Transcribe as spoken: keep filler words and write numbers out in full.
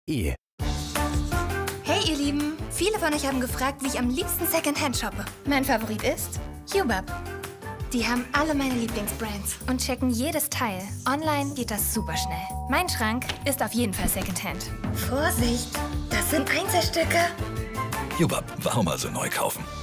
E. Hey ihr Lieben, viele von euch haben gefragt, wie ich am liebsten Secondhand shoppe. Mein Favorit ist Hubab. Die haben alle meine Lieblingsbrands und checken jedes Teil. Online geht das super schnell. Mein Schrank ist auf jeden Fall Secondhand. Vorsicht, das sind Einzelstücke. Hubab, warum also neu kaufen?